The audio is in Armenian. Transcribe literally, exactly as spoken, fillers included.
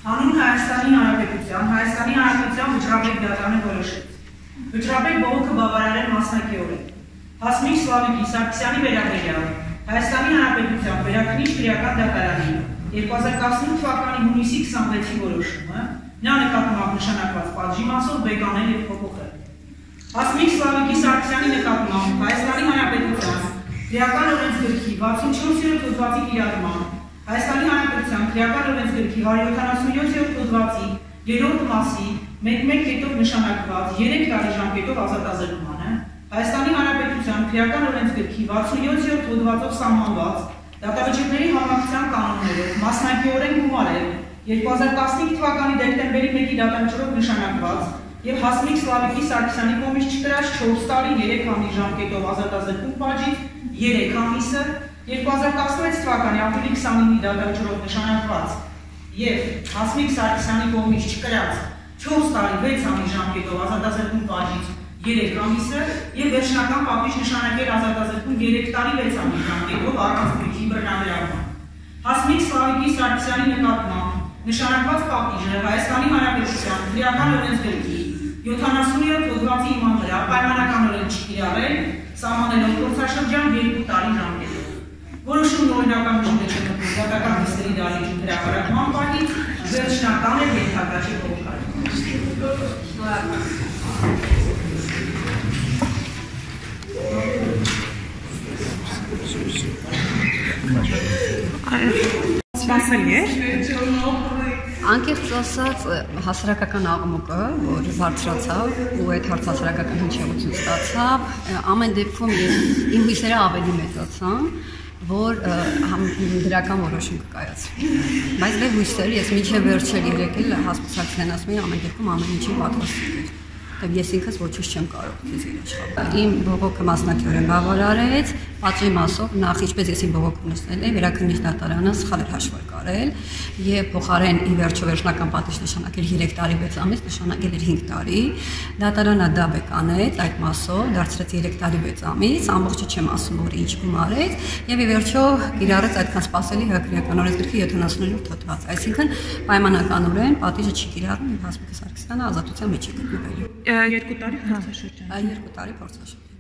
Հանուն Հայաստանի Հանրապետության, Հայաստանի Հանրապետության վճռաբեկ դատարանը որոշեց. Վճռաբեկ բողոքը բավարարել մասնակիորեն։ Հասմիկ Սլավիկի Սարգսյանի վերաբերյալ Հայաստանի Հանրապետության Վերաքննիչ քրեական դատարանի երկու հազար տասնութ թվականի հունիսի քսանվեցի որոշումը նա նկատմամբ նշանակված պատժի մասով բեկանել և փոփոխել։ Հասմիկ Սլավիկի Սարգսյանի նկատմամբ Հայաստանի Հանրապետության քրեական օրենսգրքի վաթսունչորսերորդ հոդվածի կիրառմամբ Հայաստանի Հանրապետության քրեական օրենսգրքի հարյուր յոթանասունյոթերորդ հոդվածի երրորդ մասի մեկ մեկ կետով նշանակված երեք տարի ժամկետով ազատազրկմանը, Հայաստանի Հանրապետության քրեական օրենսգրքի վաթսունյոթերորդ հոդվածով սահմանված դատավճիռների համակցության կանոններով մասնակիորեն գումարել երկու հազար տասնհինգ թվականի դեկտեմբերի մեկի դատավճռով նշանակված և Հասմիկ Սլավիկի Սարգսյանի կողմից չկրած չորս տարի երեք ամիս ժամկետով ազատազրկում պատժից երեք ամիսը երկու հազար տասնվեց թվականի ապրիլի քսանինի դատավճռով նշանակված և Հասմիկ Սարգսյանի կողմից չկրած չորս տարի վեց ամիս ժամկետով ազատազրկում պատժից երեք ամիսը և վերջնական պատիժ նշանակել ազատազրկում երեք տարի վեց ամիս ժամկետով առանց գրքի բռնագրավման։ Հասմիկ Սլավիկի Սարգսյանի նկատմամբ նշանակված պատիժը Հայաստանի Հանրապետության քրեական օրենսգրքի յոթանասուներորդ հոդվածի հիման վրա պայմանականորեն չկիրառել, սահմանելով փորձաշրջան երկու տարի ժամկետով։ Որոշումն օրինական մշտել է մտնում դատական նիստերի դահլիճում հրապարակման պահից, վերջնական է ենթակա չի Սպասելի է։ Անկեղծ ասած հասարակական աղմուկը, որ բարձրացավ ու այդ հարցասարակական հնչեղություն ստացավ, ամեն դեպքում իմ հույսերը ավելի մեծացան, որ դրական որոշում կկայացվի։ Բայց դե հույսերը ես մինչև վերջը եկել Հասմիկ Սարգսյանն ասում եմ ամեն դեպքում ամեն ինչի պատրաստ եմ։ Ես ինքս ոչինչ չեմ կարող քեզ իրաշխավորել։ Իմ բողոքը մասնակիորեն բավարարեց, պատժի մասով նախ ինչպես ես իմ բողոքը նշել եմ, Վերաքննիչ դատարանը սխալ էր հաշվարկել եւ փոխարեն ի վերջո վերջնական պատիժ նշանակել երեք տարի վեց ամիս, նշանակել էր հինգ տարի։ Դատարանը դա բեկանեց այդ մասով, դարձրեց երեք տարի վեց ամիս, ամբողջը չեմ ասում որ ինչ գումարեց եւ ի վերջո կիրառեց այդքան սպասելի քրեական օրենսգրքի յոթանասուներորդ հոդված, այսինքն պայմանականորեն պատիժը չի կիրառվում եւ Հասմիկ Սարգսյանը ազատության մեջ է գտնվելու։ Երկու տարի փորձաշրջան։ Երկու տարի փորձաշրջան։